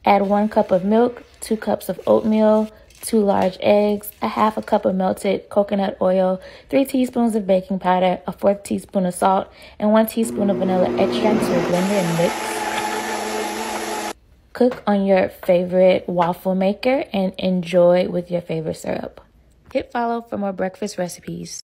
Add 1 cup of milk, 2 cups of oatmeal, 2 large eggs, a half a cup of melted coconut oil, 3 teaspoons of baking powder, a 1/4 teaspoon of salt, and 1 teaspoon of vanilla extract to a blender and mix. Cook on your favorite waffle maker and enjoy with your favorite syrup. Hit follow for more breakfast recipes.